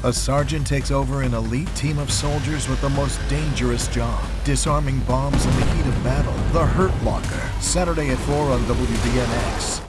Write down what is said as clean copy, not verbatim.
A sergeant takes over an elite team of soldiers with the most dangerous job, disarming bombs in the heat of battle. The Hurt Locker, Saturday at 4 on WBNX.